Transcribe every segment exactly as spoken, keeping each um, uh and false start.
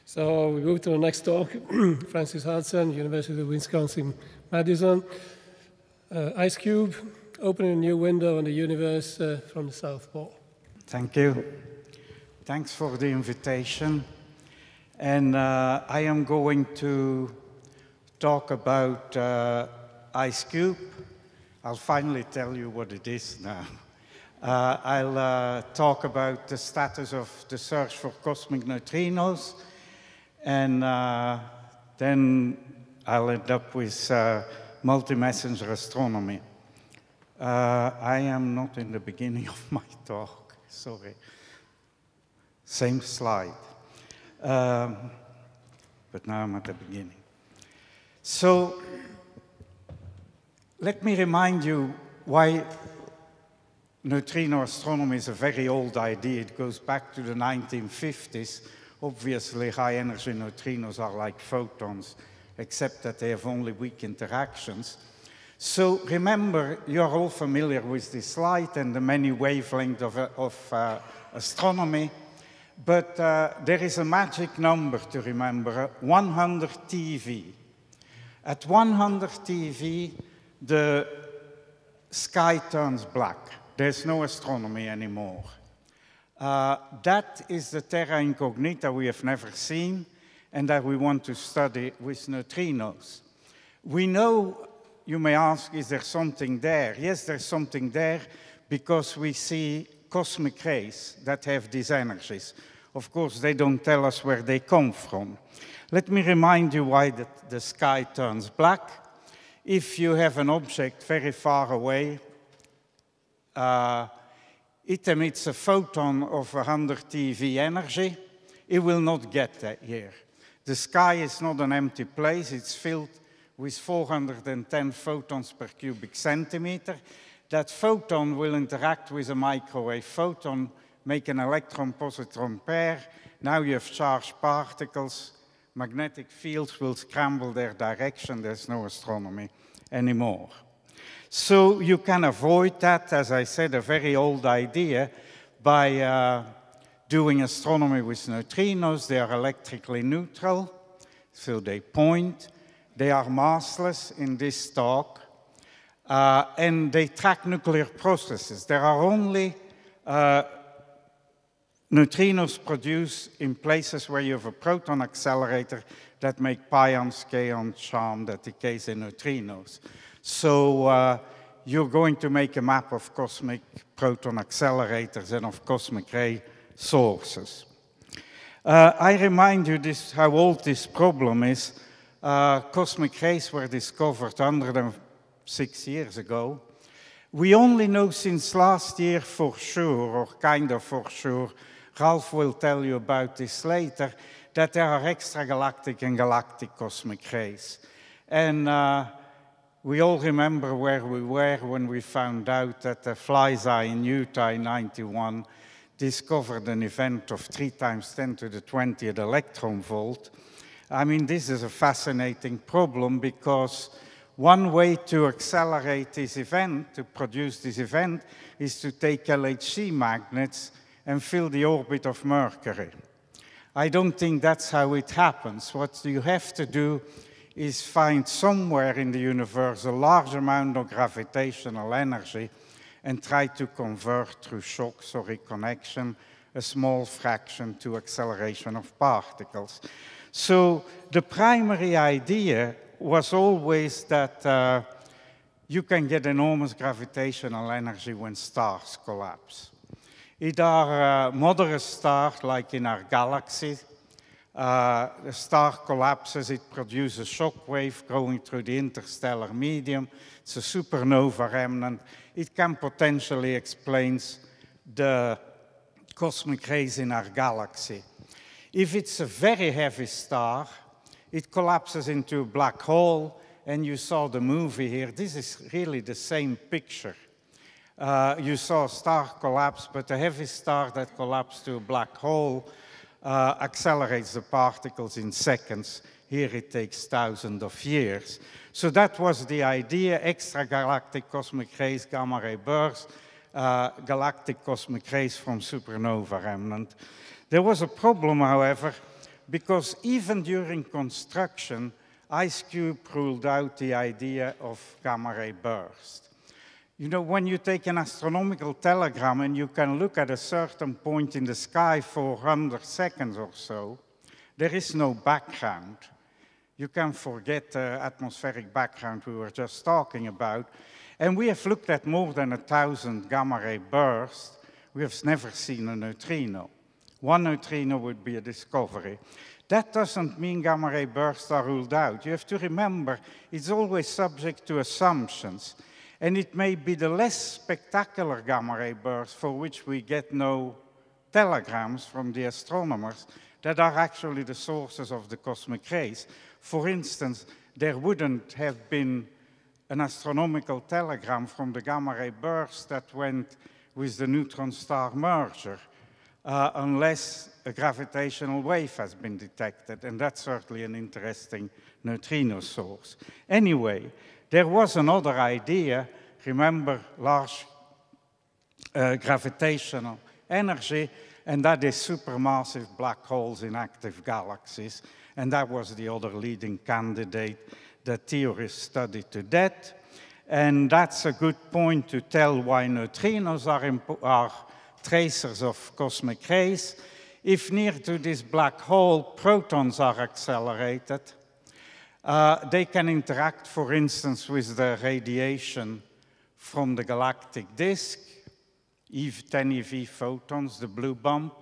So we move to the next talk. Francis Hudson, University of Wisconsin-Madison. Uh, Ice Cube, opening a new window on the universe uh, from the South Pole. Thank you. Thanks for the invitation. And uh, I am going to talk about uh, Ice Cube. I'll finally tell you what it is now. Uh, I'll uh, talk about the status of the search for cosmic neutrinos, and uh, then I'll end up with uh, multi-messenger astronomy. Uh, I am not in the beginning of my talk, sorry. Same slide. Um, but now I'm at the beginning. So, let me remind you why neutrino astronomy is a very old idea. It goes back to the nineteen fifties. Obviously, high-energy neutrinos are like photons, except that they have only weak interactions. So remember, you're all familiar with this slide and the many wavelengths of, of uh, astronomy, but uh, there is a magic number to remember, one hundred T V. At one hundred T V, the sky turns black. There's no astronomy anymore. Uh, that is the terra incognita we have never seen and that we want to study with neutrinos. We know, you may ask, is there something there? Yes, there's something there because we see cosmic rays that have these energies. Of course, they don't tell us where they come from. Let me remind you why the, the sky turns black. If you have an object very far away, uh, it emits a photon of one hundred T V energy. It will not get that here. The sky is not an empty place. It's filled with four hundred ten photons per cubic centimeter. That photon will interact with a microwave photon, make an electron-positron pair. Now you have charged particles. Magnetic fields will scramble their direction. There's no astronomy anymore. So you can avoid that, as I said, a very old idea, by uh, doing astronomy with neutrinos. They are electrically neutral, so they point. They are massless in this talk, uh, and they track nuclear processes. There are only uh, neutrinos produced in places where you have a proton accelerator that make pions, kaons, charm that decays in neutrinos. So uh, you're going to make a map of cosmic proton accelerators and of cosmic ray sources. Uh, I remind you this, how old this problem is. Uh, cosmic rays were discovered one hundred six years ago. We only know since last year for sure, or kind of for sure, Ralph will tell you about this later, that there are extragalactic and galactic cosmic rays. And uh, we all remember where we were when we found out that the Fly's Eye in Utah in ninety-one discovered an event of three times ten to the twentieth electron volt. I mean, this is a fascinating problem because one way to accelerate this event, to produce this event, is to take L H C magnets and fill the orbit of Mercury. I don't think that's how it happens. What you have to do is find somewhere in the universe a large amount of gravitational energy and try to convert through shocks or reconnection a small fraction to acceleration of particles. So the primary idea was always that uh, you can get enormous gravitational energy when stars collapse. It are uh, moderate stars, like in our galaxy. Uh, the star collapses, it produces a shock wave going through the interstellar medium. It's a supernova remnant. It can potentially explain the cosmic rays in our galaxy. If it's a very heavy star, it collapses into a black hole, and you saw the movie here. This is really the same picture. Uh, you saw a star collapse, but a heavy star that collapsed to a black hole uh, accelerates the particles in seconds. Here it takes thousands of years. So that was the idea: extragalactic cosmic rays, gamma ray bursts, uh, galactic cosmic rays from supernova remnant. There was a problem, however, because even during construction, IceCube ruled out the idea of gamma ray burst. You know, when you take an astronomical telegram and you can look at a certain point in the sky for one hundred seconds or so, there is no background. You can forget the atmospheric background we were just talking about. And we have looked at more than a thousand gamma ray bursts. We have never seen a neutrino. One neutrino would be a discovery. That doesn't mean gamma ray bursts are ruled out. You have to remember, it's always subject to assumptions. And it may be the less spectacular gamma ray bursts for which we get no telegrams from the astronomers that are actually the sources of the cosmic rays. For instance, there wouldn't have been an astronomical telegram from the gamma ray burst that went with the neutron star merger, uh, unless a gravitational wave has been detected, and that's certainly an interesting neutrino source. Anyway, there was another idea, remember large uh, gravitational energy, and that is supermassive black holes in active galaxies, and that was the other leading candidate that theorists study to death. And that's a good point to tell why neutrinos are, are tracers of cosmic rays. If near to this black hole protons are accelerated, uh, they can interact, for instance, with the radiation from the galactic disk, ten E V photons, the blue bump.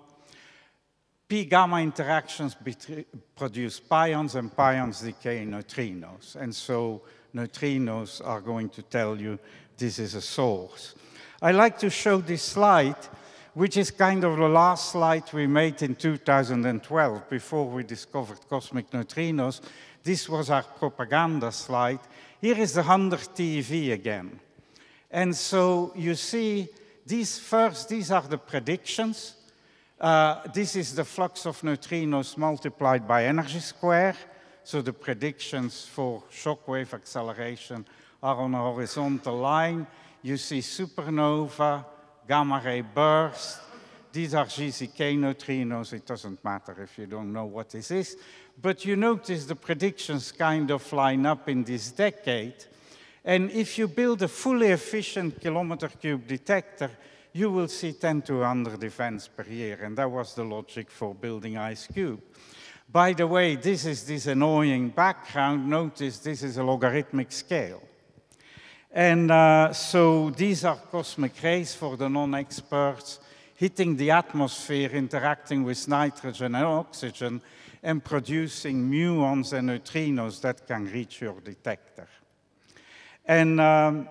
P-gamma interactions produce pions, and pions decay neutrinos. And so neutrinos are going to tell you this is a source. I like to show this slide, which is kind of the last slide we made in two thousand twelve, before we discovered cosmic neutrinos. This was our propaganda slide. Here is the one hundred T E V again. And so you see, these first, these are the predictions. Uh, this is the flux of neutrinos multiplied by energy square. So the predictions for shockwave acceleration are on a horizontal line. You see supernova, gamma ray burst. These are G Z K neutrinos. It doesn't matter if you don't know what this is. But you notice the predictions kind of line up in this decade. And if you build a fully efficient kilometer cube detector, you will see ten to one hundred events per year. And that was the logic for building IceCube. By the way, this is this annoying background. Notice this is a logarithmic scale. And uh, so these are cosmic rays for the non-experts hitting the atmosphere, interacting with nitrogen and oxygen, and producing muons and neutrinos that can reach your detector. And um,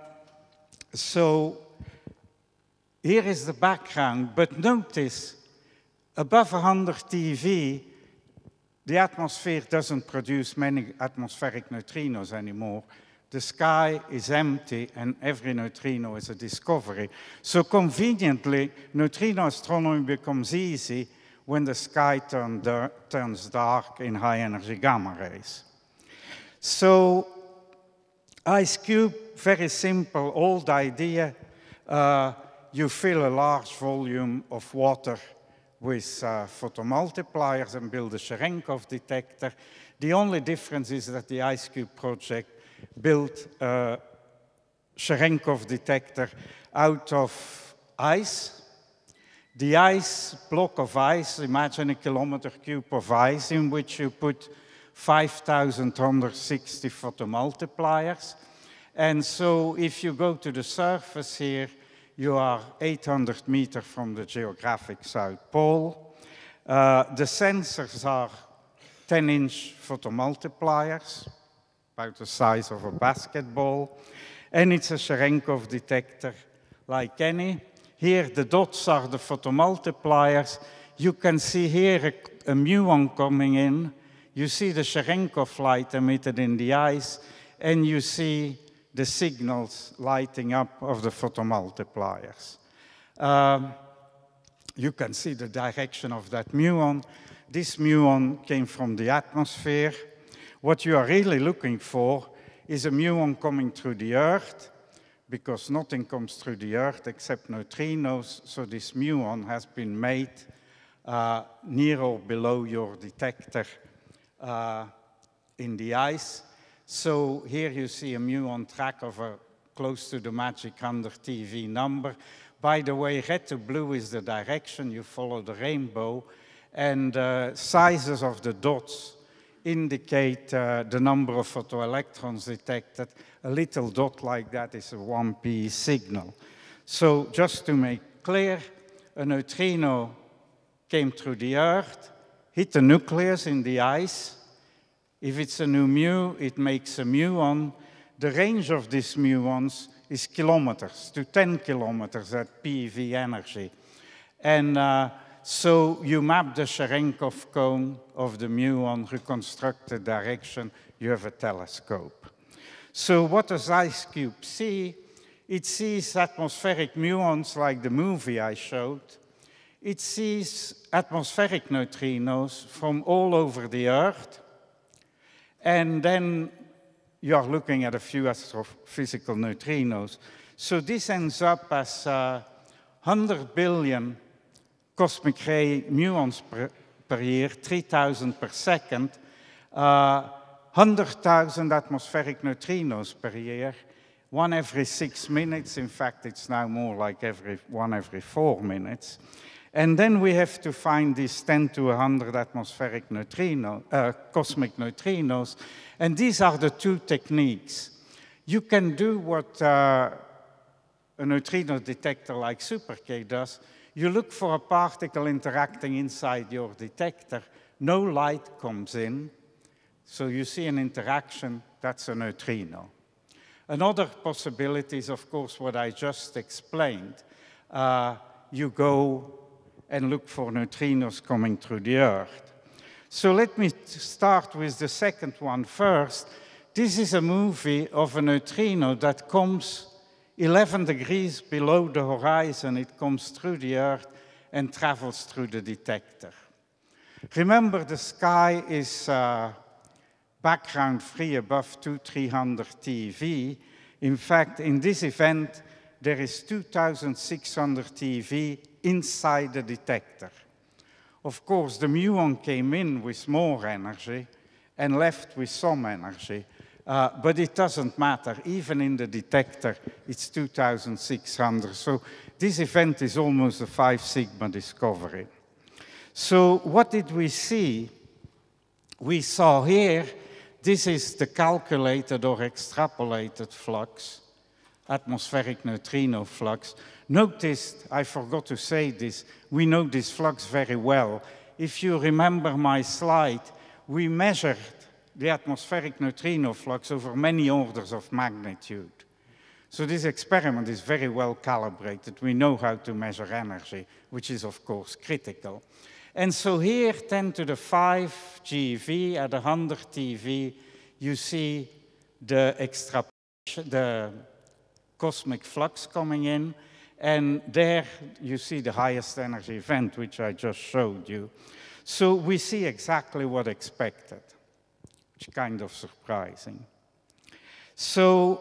so here is the background, but notice above one hundred T E V, the atmosphere doesn't produce many atmospheric neutrinos anymore. The sky is empty and every neutrino is a discovery. So conveniently, neutrino astronomy becomes easy when the sky turn dar- turns dark in high energy gamma rays. So IceCube, very simple, old idea. Uh, you fill a large volume of water with uh, photomultipliers and build a Cherenkov detector. The only difference is that the IceCube project built a Cherenkov detector out of ice. The ice, block of ice, imagine a kilometer cube of ice in which you put five thousand one hundred sixty photomultipliers. And so if you go to the surface here, you are eight hundred meters from the geographic South Pole. Uh, the sensors are ten inch photomultipliers, about the size of a basketball. And it's a Cherenkov detector like any. Here, the dots are the photomultipliers. You can see here a, a muon coming in. You see the Cherenkov light emitted in the ice, and you see the signals lighting up of the photomultipliers. Um, you can see the direction of that muon. This muon came from the atmosphere. What you are really looking for is a muon coming through the Earth, because nothing comes through the Earth except neutrinos, so this muon has been made uh, near or below your detector uh, in the ice. So here you see a muon track of a close to the magic one hundred T V number. By the way, red to blue is the direction, you follow the rainbow, and uh, sizes of the dots indicate uh, the number of photoelectrons detected. A little dot like that is a one P signal. So just to make clear, a neutrino came through the Earth, hit the nucleus in the ice. If it's a new mu, it makes a muon. The range of these muons is kilometers to ten kilometers at P E V energy. And uh, so you map the Cherenkov cone of the muon, reconstruct the direction, you have a telescope. So what does IceCube see? It sees atmospheric muons like the movie I showed. It sees atmospheric neutrinos from all over the Earth. And then you are looking at a few astrophysical neutrinos. So this ends up as uh, one hundred billion cosmic ray muons per, per year, three thousand per second, uh, one hundred thousand atmospheric neutrinos per year, one every six minutes. In fact, it's now more like every one every four minutes. And then we have to find these ten to one hundred atmospheric neutrino, uh, cosmic neutrinos. And these are the two techniques. You can do what uh, a neutrino detector like Super-K does. You look for a particle interacting inside your detector. No light comes in. So you see an interaction, that's a neutrino. Another possibility is, of course, what I just explained. Uh, you go and look for neutrinos coming through the Earth. So let me start with the second one first. This is a movie of a neutrino that comes eleven degrees below the horizon. It comes through the Earth and travels through the detector. Remember, the sky is uh, background free above two, three hundred T V. In fact, in this event, there is two thousand six hundred T V inside the detector. Of course, the muon came in with more energy and left with some energy, uh, but it doesn't matter. Even in the detector, it's two thousand six hundred. So this event is almost a five sigma discovery. So what did we see? We saw here, this is the calculated or extrapolated flux, atmospheric neutrino flux. Notice, I forgot to say this, we know this flux very well. If you remember my slide, we measured the atmospheric neutrino flux over many orders of magnitude. So this experiment is very well calibrated. We know how to measure energy, which is of course critical. And so here, ten to the five G eV at one hundred T V, you see the extrapolation, the cosmic flux coming in. And there you see the highest energy event, which I just showed you. So we see exactly what expected, which is kind of surprising. So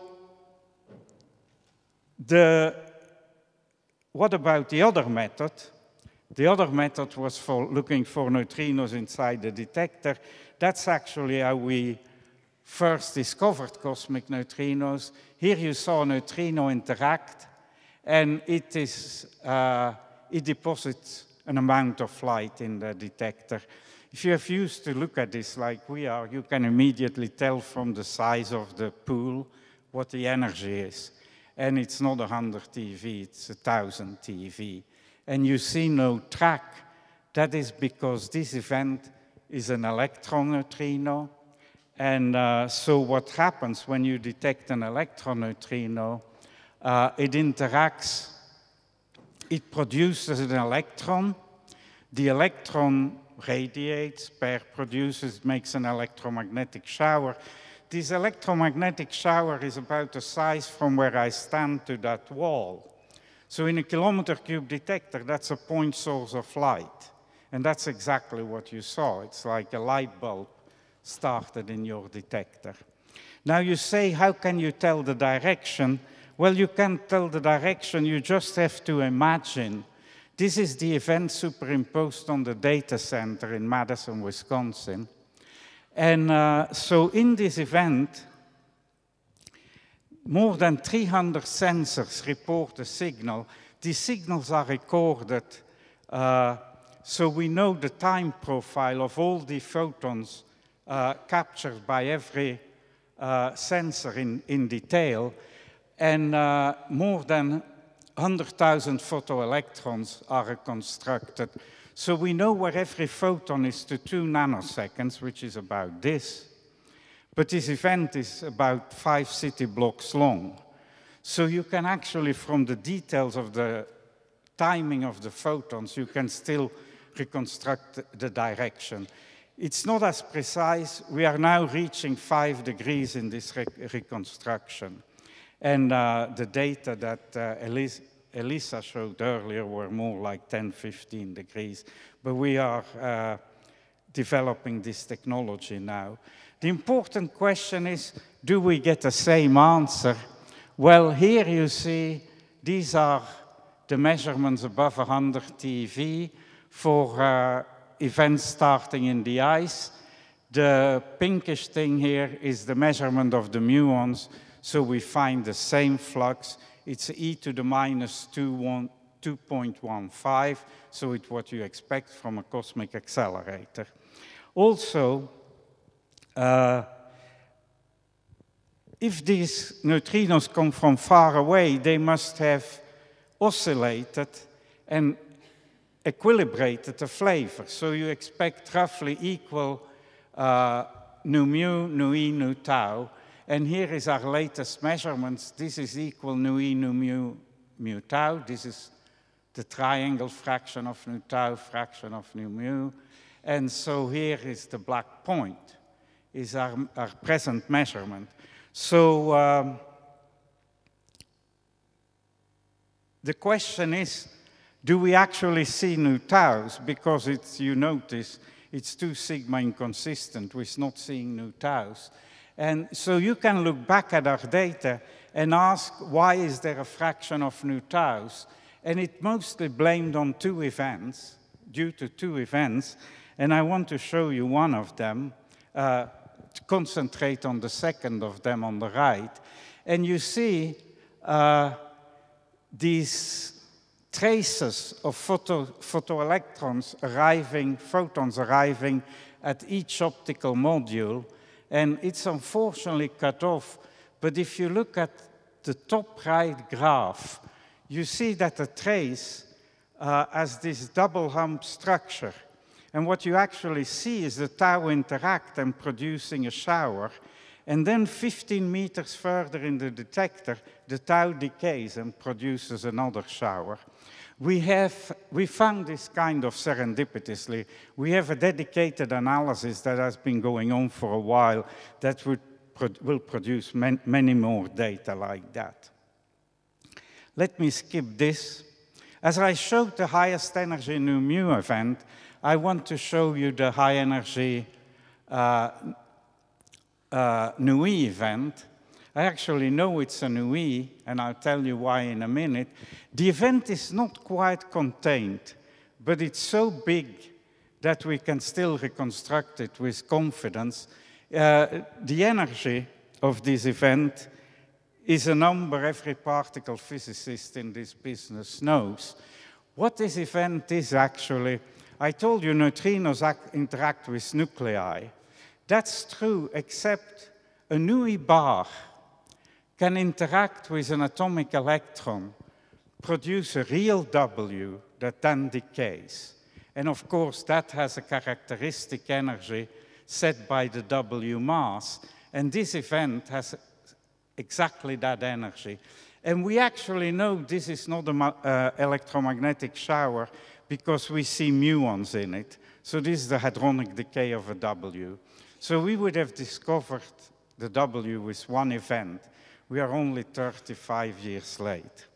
the, what about the other method? The other method was for looking for neutrinos inside the detector. That's actually how we first discovered cosmic neutrinos. Here you saw a neutrino interact, and it, is, uh, it deposits an amount of light in the detector. If you have used to look at this like we are, you can immediately tell from the size of the pool what the energy is. And it's not one hundred T V, it's one thousand T V. And you see no track. That is because this event is an electron neutrino. And uh, so what happens when you detect an electron neutrino, uh, it interacts, it produces an electron. The electron radiates, pair produces, makes an electromagnetic shower. This electromagnetic shower is about the size from where I stand to that wall. So in a kilometer cube detector, that's a point source of light. And that's exactly what you saw. It's like a light bulb started in your detector. Now you say, how can you tell the direction? Well, you can't tell the direction, you just have to imagine This is the event superimposed on the data center in Madison, Wisconsin. And uh, so in this event, more than three hundred sensors report a signal. These signals are recorded, uh, so we know the time profile of all the photons uh, captured by every uh, sensor in, in detail. And uh, more than one hundred thousand photoelectrons are reconstructed. So we know where every photon is to two nanoseconds, which is about this. But this event is about five city blocks long. So you can actually, from the details of the timing of the photons, you can still reconstruct the direction. It's not as precise. We are now reaching five degrees in this re reconstruction. And uh, the data that uh, Elisa, Elisa showed earlier were more like ten, fifteen degrees. But we are uh, developing this technology now. The important question is, do we get the same answer? Well, here you see, these are the measurements above one hundred T eV for uh, events starting in the ice. The pinkish thing here is the measurement of the muons. So we find the same flux. It's e to the minus two point one five, so it's what you expect from a cosmic accelerator. Also, uh, if these neutrinos come from far away, they must have oscillated and equilibrated the flavor. So you expect roughly equal uh, nu mu, nu e, nu tau. And here is our latest measurements. This is equal nu e, nu mu, mu tau. This is the triangle fraction of nu tau, fraction of nu mu. And so here is the black point, is our, our present measurement. So um, the question is, do we actually see nu taus? Because it's, you notice, it's two sigma inconsistent with not seeing nu taus. And so you can look back at our data and ask, why is there a fraction of nu taus? And it mostly blamed on two events, due to two events. And I want to show you one of them, uh, to concentrate on the second of them on the right. And you see uh, these traces of photo, photoelectrons arriving, photons arriving at each optical module. And it's unfortunately cut off, but if you look at the top right graph, you see that the trace uh, has this double hump structure. And what you actually see is the tau interact and producing a shower. And then fifteen meters further in the detector, the tau decays and produces another shower. We have, we found this kind of serendipitously. We have a dedicated analysis that has been going on for a while that would pro will produce man many more data like that. Let me skip this. As I showed the highest energy nu mu event, I want to show you the high energy uh, uh, nu e event. I actually know it's a nu e, and I'll tell you why in a minute. The event is not quite contained, but it's so big that we can still reconstruct it with confidence. Uh, the energy of this event is a number every particle physicist in this business knows. What this event is actually, I told you neutrinos act, interact with nuclei. That's true, except a nu e bar can interact with an atomic electron, produce a real W that then decays. And of course, that has a characteristic energy set by the W mass. And this event has exactly that energy. And we actually know this is not an uh, electromagnetic shower because we see muons in it. So this is the hadronic decay of a W. So we would have discovered the W with one event. We are only thirty-five years late.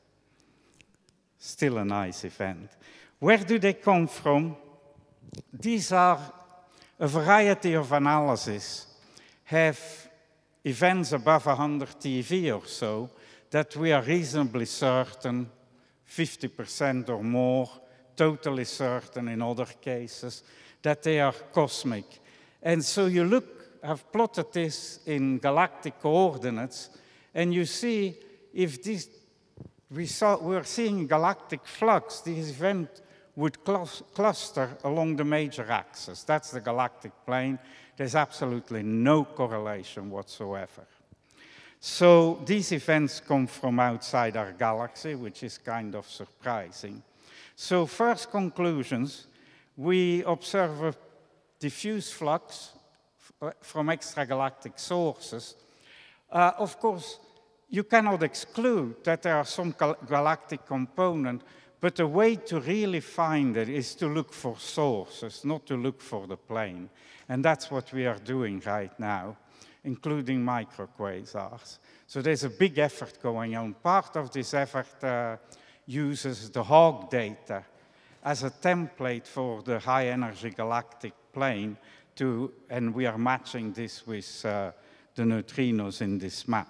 Still a nice event. Where do they come from? These are a variety of analyses, have events above one hundred T eV or so, that we are reasonably certain, fifty percent or more, totally certain in other cases that they are cosmic. And so you look, I've plotted this in galactic coordinates, and you see if this, we saw, we're seeing galactic flux, this event would cl cluster along the major axis. That's the galactic plane. There's absolutely no correlation whatsoever. So these events come from outside our galaxy, which is kind of surprising. So first conclusions, we observe a diffuse flux from extragalactic sources. Uh, of course, you cannot exclude that there are some gal galactic components, but the way to really find it is to look for sources, not to look for the plane. And that's what we are doing right now, including microquasars. So there's a big effort going on. Part of this effort uh, uses the Hawk data as a template for the high-energy galactic plane, to, and we are matching this with uh, the neutrinos in this map.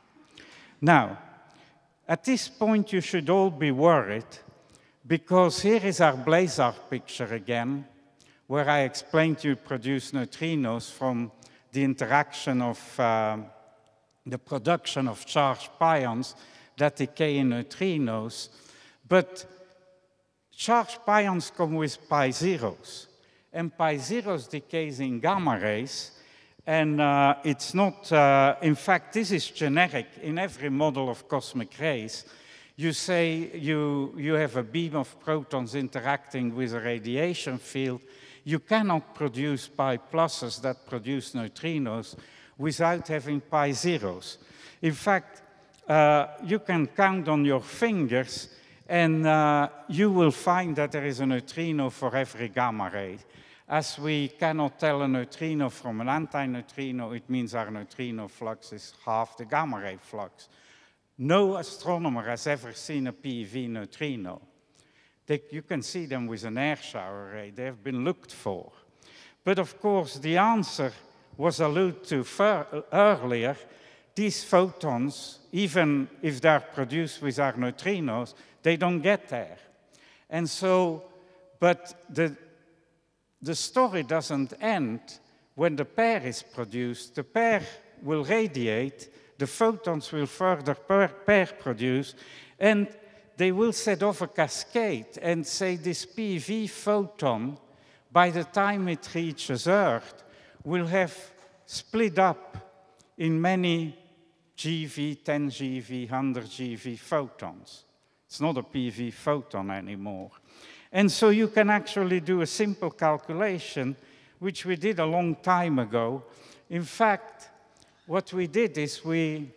Now, at this point, you should all be worried, because here is our blazar picture again, where I explained you produce neutrinos from the interaction of uh, the production of charged pions that decay in neutrinos. But charged pions come with pi zeros, and pi zeros decays in gamma rays, and uh, it's not, uh, in fact, this is generic in every model of cosmic rays. You say you, you have a beam of protons interacting with a radiation field. You cannot produce pi pluses that produce neutrinos without having pi zeros. In fact, uh, you can count on your fingers, and uh, you will find that there is a neutrino for every gamma ray. As we cannot tell a neutrino from an antineutrino, it means our neutrino flux is half the gamma ray flux. No astronomer has ever seen a P E V neutrino. They, you can see them with an air shower array. They have been looked for. But of course, the answer was alluded to earlier. These photons, even if they're produced with our neutrinos, they don't get there. And so, but the, the story doesn't end when the pair is produced. The pair will radiate, the photons will further pair produce, and they will set off a cascade and say this P E V photon, by the time it reaches Earth, will have split up in many G V, ten G V, one hundred G V photons. It's not a P E V photon anymore. And so you can actually do a simple calculation, which we did a long time ago. In fact, what we did is we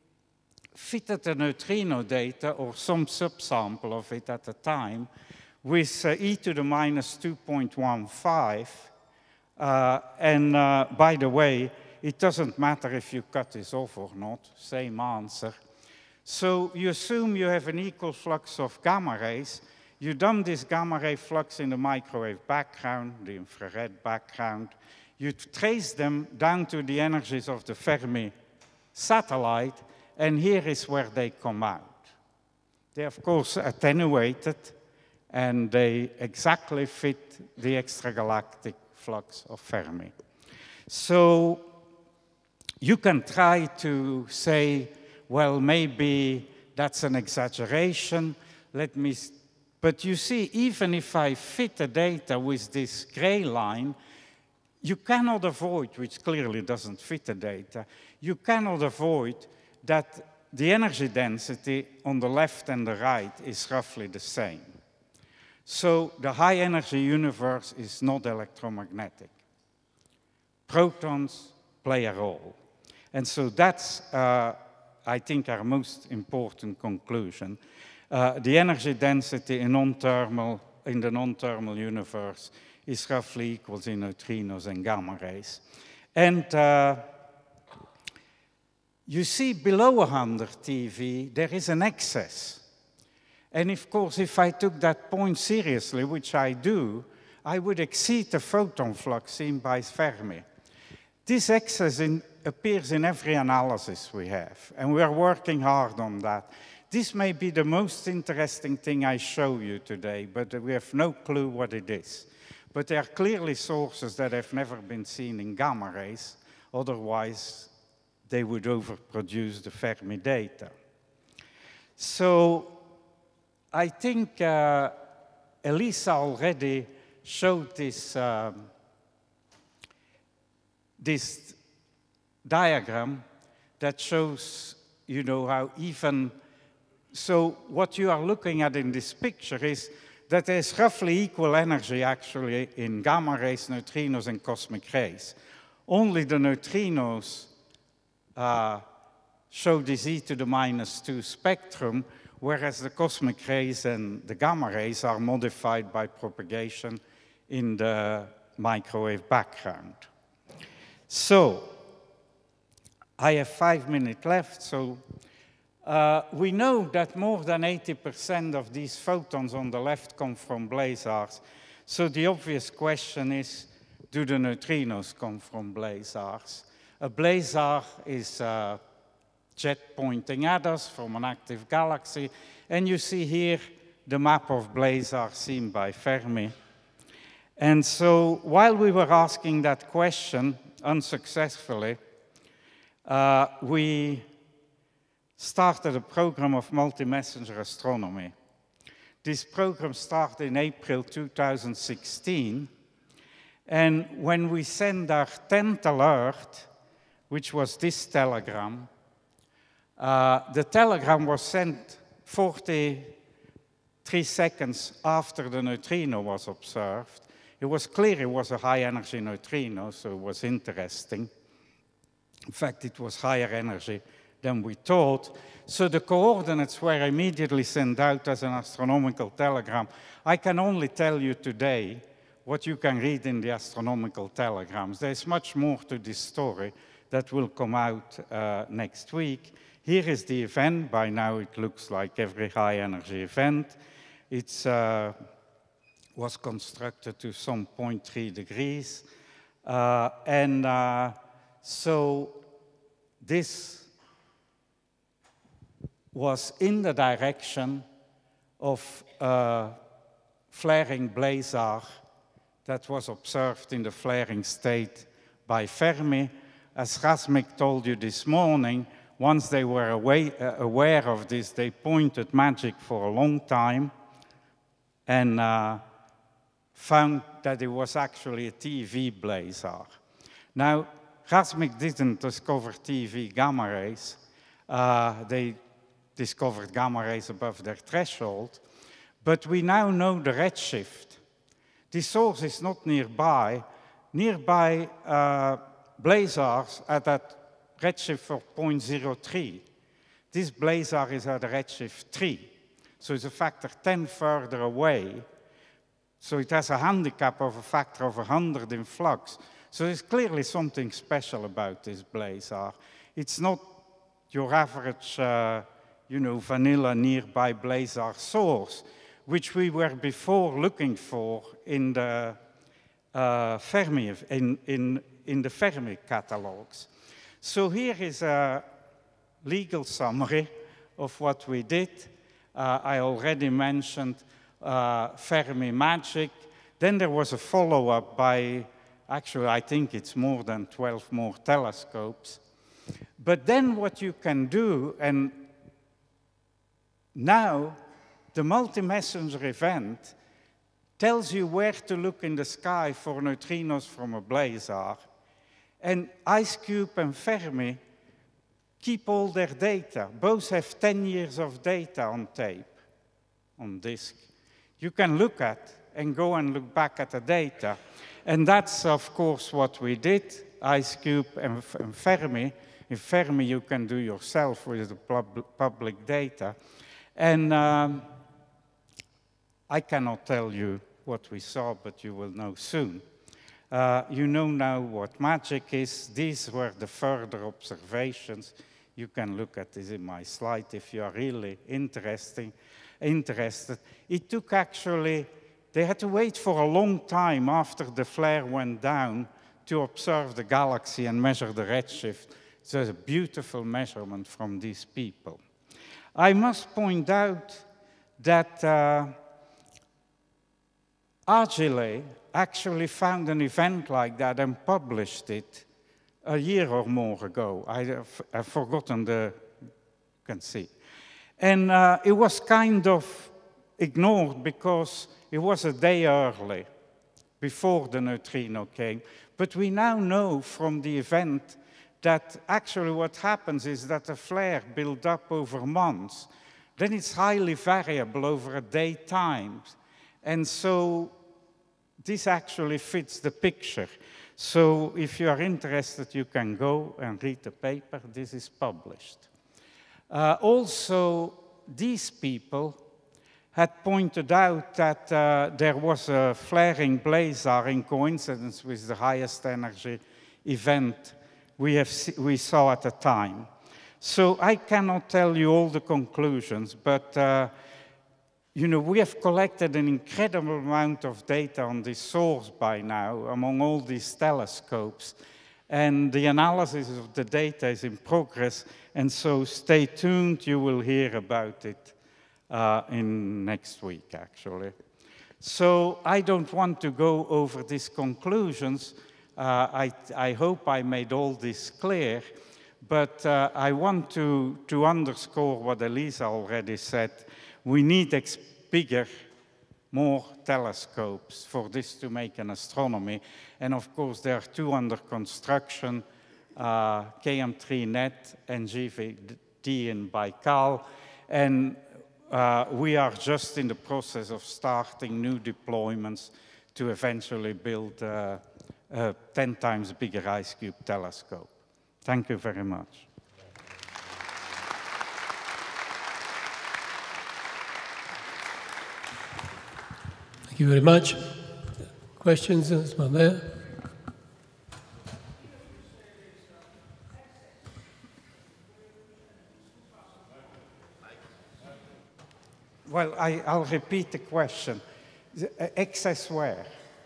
fitted the neutrino data, or some subsample of it at the time, with uh, e to the minus two point one five. Uh, and uh, by the way, it doesn't matter if you cut this off or not, same answer. So you assume you have an equal flux of gamma rays. You dump this gamma ray flux in the microwave background, the infrared background. You trace them down to the energies of the Fermi satellite, and here is where they come out. They, of course, attenuated, and they exactly fit the extragalactic flux of Fermi. So you can try to say, well, maybe that's an exaggeration. Let me, but you see, even if I fit the data with this gray line, you cannot avoid, which clearly doesn't fit the data, you cannot avoid that the energy density on the left and the right is roughly the same. So the high energy universe is not electromagnetic. Protons play a role. And so that's, uh, I think, our most important conclusion. Uh, the energy density in, non-thermal, in the non-thermal universe is roughly equal to neutrinos and gamma rays. And uh, you see below one hundred T V, there is an excess. And of course, if I took that point seriously, which I do, I would exceed the photon flux seen by Fermi. This excess in, appears in every analysis we have, and we are working hard on that. This may be the most interesting thing I show you today, but we have no clue what it is. But there are clearly sources that have never been seen in gamma rays, otherwise they would overproduce the Fermi data. So I think uh, Elisa already showed this, um, this diagram that shows, you know, how even, so what you are looking at in this picture is that there's roughly equal energy actually in gamma rays, neutrinos, and cosmic rays. Only the neutrinos uh, show this e to the minus two spectrum, whereas the cosmic rays and the gamma rays are modified by propagation in the microwave background. So, I have five minutes left, so uh, we know that more than eighty percent of these photons on the left come from blazars. So the obvious question is, do the neutrinos come from blazars? A blazar is a jet pointing at us from an active galaxy, and you see here the map of blazars seen by Fermi. And so while we were asking that question unsuccessfully, uh, we started a program of multi-messenger astronomy. This program started in April two thousand sixteen, and when we sent our tenth alert, which was this telegram, uh, the telegram was sent forty-three seconds after the neutrino was observed. It was clear it was a high-energy neutrino, so it was interesting. In fact, it was higher energy than we thought. So the coordinates were immediately sent out as an astronomical telegram. I can only tell you today what you can read in the astronomical telegrams. There's much more to this story that will come out uh, next week. Here is the event. By now it looks like every high-energy event. It's uh, was constructed to some zero point three degrees. Uh, and uh, so this was in the direction of a flaring blazar that was observed in the flaring state by Fermi. As Razmik told you this morning, once they were away, uh, aware of this, they pointed magic for a long time and uh, found that it was actually a T V blazar. Now, Razmik didn't discover T V gamma rays. Uh, they discovered gamma rays above their threshold. But we now know the redshift. The source is not nearby. Nearby uh, blazars at that redshift of zero point zero three. This blazar is at a redshift three. So it's a factor ten further away. So it has a handicap of a factor of one hundred in flux. So there's clearly something special about this blazar. It's not your average, uh, you know, vanilla nearby blazar source, which we were before looking for in the uh, Fermi, in, in, in the Fermi catalogs. So here is a legal summary of what we did. Uh, I already mentioned uh, Fermi magic. Then there was a follow-up by, actually, I think it's more than twelve more telescopes. But then what you can do, and now the multi-messenger event tells you where to look in the sky for neutrinos from a blazar. And IceCube and Fermi keep all their data. Both have ten years of data on tape, on disk. You can look at and go and look back at the data. And that's, of course, what we did, IceCube and, and Fermi. In Fermi, you can do yourself with the pub public data. And um, I cannot tell you what we saw, but you will know soon. Uh, you know now what magic is. These were the further observations. You can look at this in my slide if you are really interesting, interested. It took actually, they had to wait for a long time after the flare went down to observe the galaxy and measure the redshift. So it's a beautiful measurement from these people. I must point out that uh, Argilé actually found an event like that and published it a year or more ago. I, I've forgotten the, you can see. And uh, it was kind of ignored because it was a day early, before the neutrino came. But we now know from the event that actually what happens is that a flare builds up over months. Then it's highly variable over a day time. And so this actually fits the picture. So if you are interested, you can go and read the paper. This is published. Uh, also, these people had pointed out that uh, there was a flaring blazar in coincidence with the highest energy event we, have we saw at the time. So I cannot tell you all the conclusions, but uh, you know, we have collected an incredible amount of data on this source by now among all these telescopes. And the analysis of the data is in progress, and so stay tuned, you will hear about it uh, in next week, actually. So I don't want to go over these conclusions. Uh, I, I hope I made all this clear, but uh, I want to, to underscore what Elisa already said. We need ex bigger, more telescopes for this to make an astronomy. And of course, there are two under construction, uh, K M three net and G V D in Baikal. And uh, we are just in the process of starting new deployments to eventually build uh, a ten times bigger IceCube telescope. Thank you very much. Thank you very much. Questions? There's one there. Well, I, I'll repeat the question. The, uh, excess where?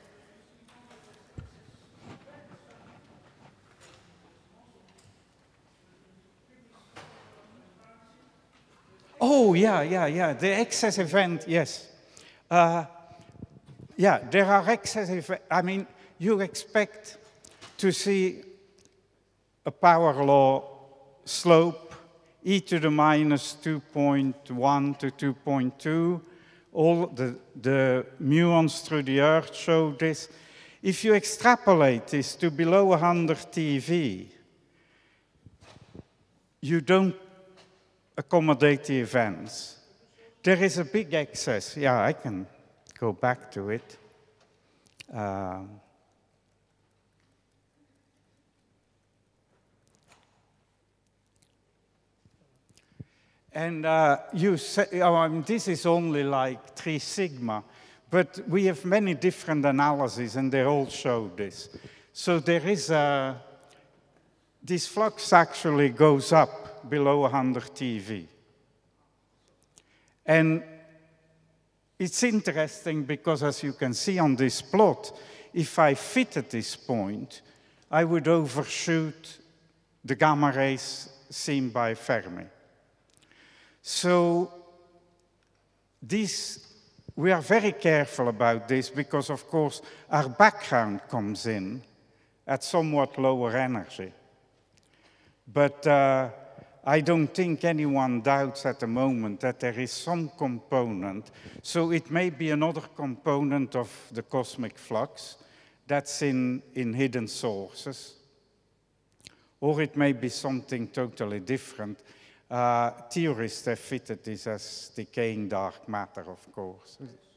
Oh, yeah, yeah, yeah. The excess event, yes. Uh, yeah, there are excess events. I mean, you expect to see a power law slope e to the minus two point one to two point two. All the, the muons through the Earth show this. If you extrapolate this to below one hundred T V, you don't accommodate the events. There is a big excess. Yeah, I can go back to it. Um, and uh, you say, oh, I mean, this is only like three sigma, but we have many different analyses and they all show this. So there is a, this flux actually goes up below one hundred T V. And it's interesting because, as you can see on this plot, if I fit at this point, I would overshoot the gamma rays seen by Fermi. So this, we are very careful about this because, of course, our background comes in at somewhat lower energy. But uh, I don't think anyone doubts at the moment that there is some component. So it may be another component of the cosmic flux that's in, in hidden sources. Or it may be something totally different. Uh, theorists have fitted this as decaying dark matter, of course.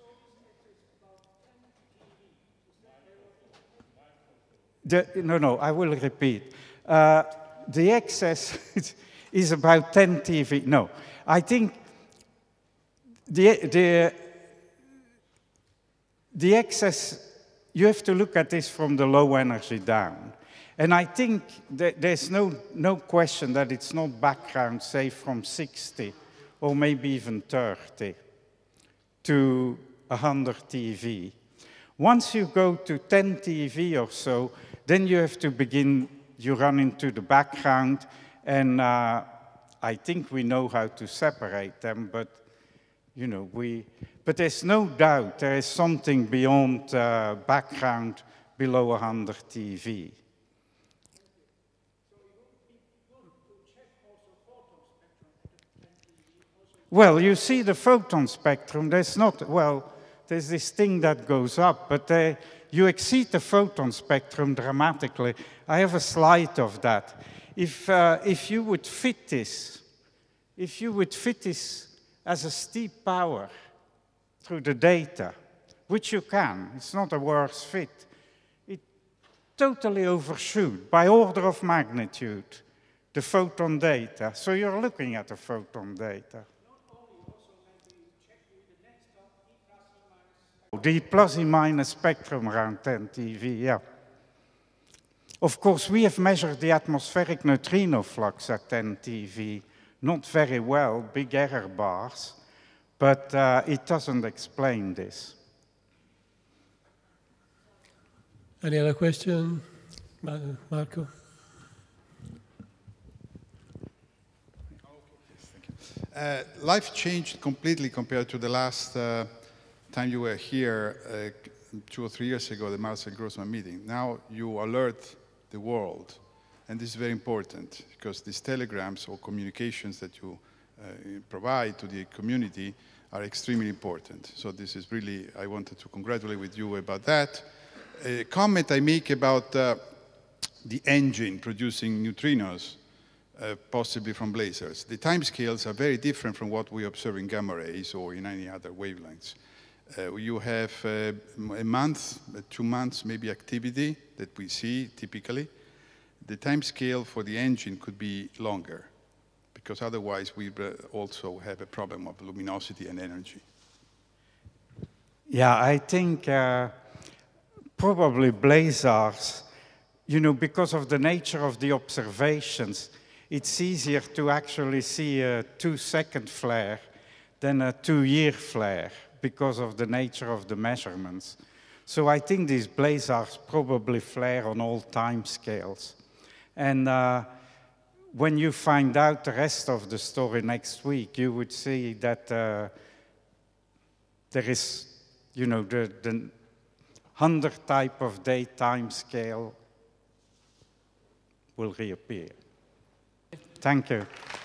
The, no, no, I will repeat. Uh, the excess is about ten T V. No, I think the, the, the excess, you have to look at this from the low energy down. And I think that there's no, no question that it's not background, say, from sixty or maybe even thirty to one hundred T V. Once you go to ten T V or so, then you have to begin, you run into the background, and uh, I think we know how to separate them, but you know, we, but there's no doubt there is something beyond uh, background below one hundred T V. Well, you see the photon spectrum, there's not, well, there's this thing that goes up, but uh, you exceed the photon spectrum dramatically. I have a slide of that. If, uh, if you would fit this, if you would fit this as a steep power through the data, which you can, it's not a worse fit, it totally overshoot by order of magnitude the photon data. So you're looking at the photon data. The plus and minus spectrum around ten T V, yeah. Of course, we have measured the atmospheric neutrino flux at ten T V, not very well, big error bars, but uh, it doesn't explain this. Any other question, Marco? Uh, life changed completely compared to the last uh, time you were here uh, two or three years ago, the Marcel Grossman meeting. Now you alert the world, and this is very important because these telegrams or communications that you uh, provide to the community are extremely important. So this is really, I wanted to congratulate with you about that. A comment I make about uh, the engine producing neutrinos, uh, possibly from blazars. The timescales are very different from what we observe in gamma rays or in any other wavelengths. Uh, you have uh, a month, uh, two months maybe activity that we see typically. The time scale for the engine could be longer because otherwise we also have a problem of luminosity and energy. Yeah, I think uh, probably blazars, you know, because of the nature of the observations, it's easier to actually see a two-second flare than a two-year flare, because of the nature of the measurements. So I think these blazars probably flare on all time scales. And uh, when you find out the rest of the story next week, you would see that uh, there is, you know, the, the hundred type of day time scale will reappear. Thank you.